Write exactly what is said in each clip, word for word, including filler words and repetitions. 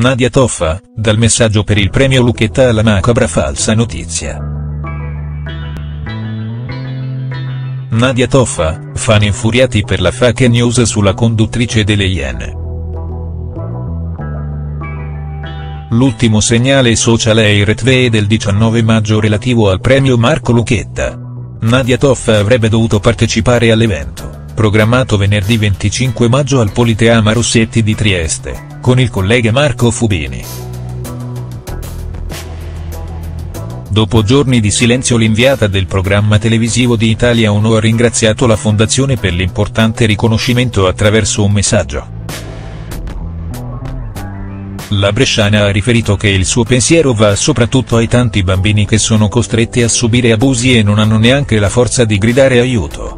Nadia Toffa, dal messaggio per il premio Lucchetta alla macabra falsa notizia. Nadia Toffa, fan infuriati per la fake news sulla conduttrice delle Iene. L'ultimo segnale social è il retweet del diciannove maggio relativo al premio Marco Lucchetta. Nadia Toffa avrebbe dovuto partecipare all'evento, programmato venerdì venticinque maggio al Politeama Rossetti di Trieste, con il collega Marco Fubini. Dopo giorni di silenzio l'inviata del programma televisivo di Italia uno ha ringraziato la fondazione per l'importante riconoscimento attraverso un messaggio. La bresciana ha riferito che il suo pensiero va soprattutto ai tanti bambini che sono costretti a subire abusi e non hanno neanche la forza di gridare aiuto.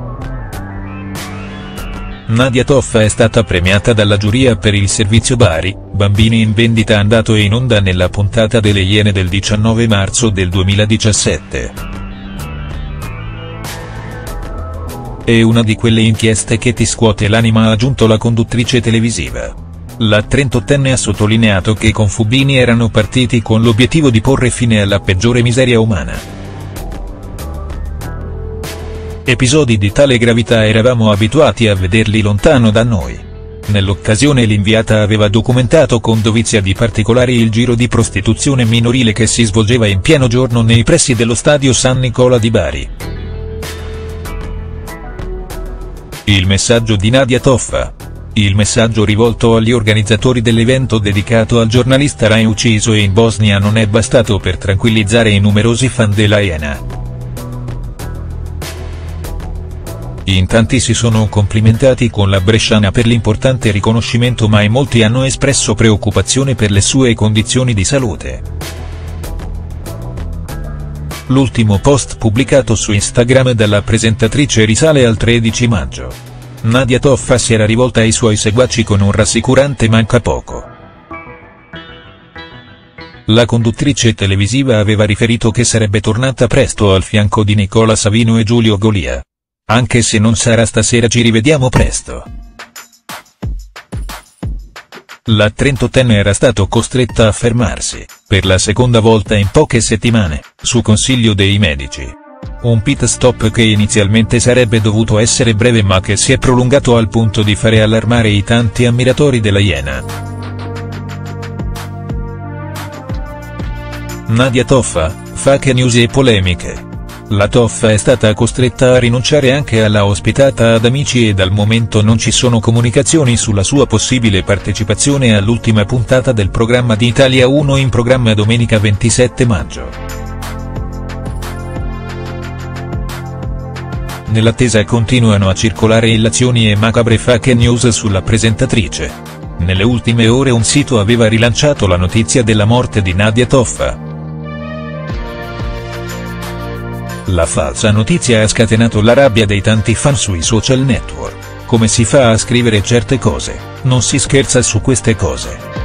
Nadia Toffa è stata premiata dalla giuria per il servizio Bari, Bambini in vendita andato in onda nella puntata delle Iene del diciannove marzo del duemiladiciassette. È una di quelle inchieste che ti scuote l'anima, ha aggiunto la conduttrice televisiva. La trentottenne ha sottolineato che con Fubini erano partiti con l'obiettivo di porre fine alla peggiore miseria umana. Episodi di tale gravità eravamo abituati a vederli lontano da noi. Nell'occasione l'inviata aveva documentato con dovizia di particolari il giro di prostituzione minorile che si svolgeva in pieno giorno nei pressi dello stadio San Nicola di Bari. Il messaggio di Nadia Toffa. Il messaggio rivolto agli organizzatori dell'evento dedicato al giornalista Rai ucciso in Bosnia non è bastato per tranquillizzare i numerosi fan della Iena. In tanti si sono complimentati con la bresciana per l'importante riconoscimento, ma in molti hanno espresso preoccupazione per le sue condizioni di salute. L'ultimo post pubblicato su Instagram dalla presentatrice risale al tredici maggio. Nadia Toffa si era rivolta ai suoi seguaci con un rassicurante "manca poco". La conduttrice televisiva aveva riferito che sarebbe tornata presto al fianco di Nicola Savino e Giulio Golia. "Anche se non sarà stasera, ci rivediamo presto". La trentottenne era stato costretta a fermarsi, per la seconda volta in poche settimane, su consiglio dei medici. Un pit stop che inizialmente sarebbe dovuto essere breve ma che si è prolungato al punto di fare allarmare i tanti ammiratori della Iena. Nadia Toffa, fake news e polemiche. La Toffa è stata costretta a rinunciare anche alla ospitata ad Amici e dal momento non ci sono comunicazioni sulla sua possibile partecipazione all'ultima puntata del programma di Italia uno in programma domenica ventisette maggio. Nell'attesa continuano a circolare illazioni e macabre fake news sulla presentatrice. Nelle ultime ore un sito aveva rilanciato la notizia della morte di Nadia Toffa. La falsa notizia ha scatenato la rabbia dei tanti fan sui social network. Come si fa a scrivere certe cose? Non si scherza su queste cose.